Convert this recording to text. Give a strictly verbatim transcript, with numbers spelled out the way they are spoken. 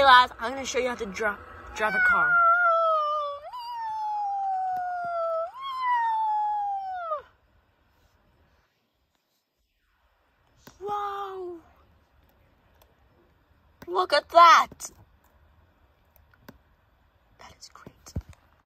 lads, I'm gonna show you how to dri drive a car. Wow! Look at that!